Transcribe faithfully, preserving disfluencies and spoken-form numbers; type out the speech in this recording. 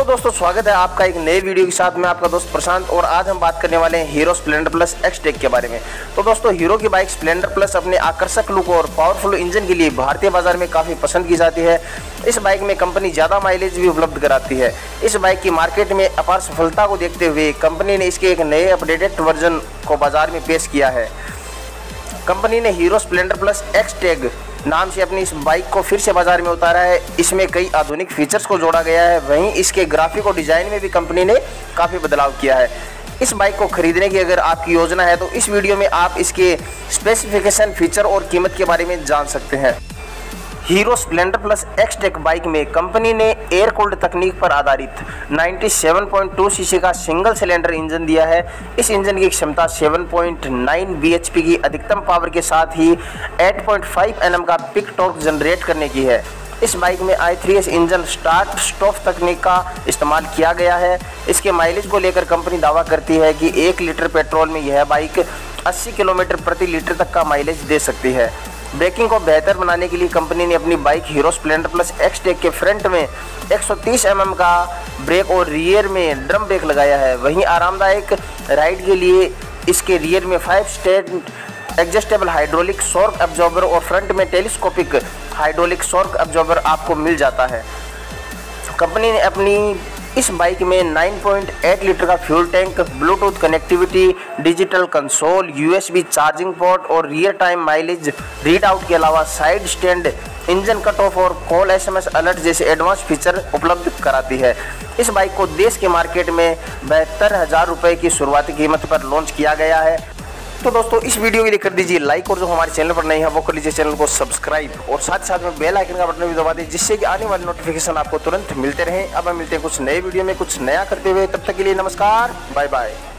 दोस्तों स्वागत है आपका एक नए वीडियो के साथ। मैं आपका दोस्त प्रशांत और आज हम बात करने वाले हैं Hero Splendor plus x take के बारे में। तो दोस्तों हीरो की बाइक स्प्लेंडर प्लस अपने आकर्षक लुक और पावरफुल इंजन के लिए भारतीय बाजार में काफ़ी पसंद की जाती है। इस बाइक में कंपनी ज़्यादा माइलेज भी उपलब्ध कराती है। इस बाइक की मार्केट में अपार सफलता को देखते हुए कंपनी ने इसके एक नए अपडेटेड वर्जन को बाजार में पेश किया है। कंपनी ने Hero Splendor plus x take नाम से अपनी इस बाइक को फिर से बाजार में उतारा है। इसमें कई आधुनिक फीचर्स को जोड़ा गया है। वहीं इसके ग्राफिक और डिज़ाइन में भी कंपनी ने काफ़ी बदलाव किया है। इस बाइक को खरीदने की अगर आपकी योजना है तो इस वीडियो में आप इसके स्पेसिफिकेशन, फीचर और कीमत के बारे में जान सकते हैं। Hero Splendor plus x take bike में कंपनी ने एयर कूल्ड तकनीक पर आधारित सत्तानवे पॉइंट दो सीसी का सिंगल सिलेंडर इंजन दिया है। इस इंजन की क्षमता सात पॉइंट नौ बीएचपी की अधिकतम पावर के साथ ही आठ पॉइंट पाँच एनएम का पिक टॉर्क जनरेट करने की है। इस बाइक में I three S engine start stop तकनीक का इस्तेमाल किया गया है। इसके माइलेज को लेकर कंपनी दावा करती है कि एक लीटर पेट्रोल में यह बाइक अस्सी किलोमीटर प्रति लीटर तक का माइलेज दे सकती है। ब्रेकिंग को बेहतर बनाने के लिए कंपनी ने अपनी bike Hero Splendor plus x take के फ्रंट में एक सौ तीस एम एम का ब्रेक और रियर में ड्रम ब्रेक लगाया है। वहीं आरामदायक राइड के लिए इसके रियर में five state adjustable hydraulic shock absorber और फ्रंट में टेलीस्कोपिक हाइड्रोलिक शॉक एब्जॉर्बर आपको मिल जाता है। कंपनी ने अपनी इस बाइक में नौ पॉइंट आठ लीटर का fuel tank, Bluetooth connectivity, digital console, USB charging port और rear time mileage read out के अलावा side stand, engine cut off और कॉल एसएमएस अलर्ट जैसे एडवांस फीचर उपलब्ध कराती है। इस बाइक को देश के मार्केट में बहत्तर हज़ार रुपये की शुरुआती कीमत पर लॉन्च किया गया है। तो दोस्तों इस वीडियो के लिए कर दीजिए लाइक और जो हमारे चैनल पर नहीं है वो कर लीजिए चैनल को सब्सक्राइब और साथ ही साथ में बेल आइकन का बटन भी दबा दें जिससे कि आने वाले नोटिफिकेशन आपको तुरंत मिलते रहें। अब हम मिलते हैं कुछ नए वीडियो में कुछ नया करते हुए, तब तक के लिए नमस्कार, बाय बाय।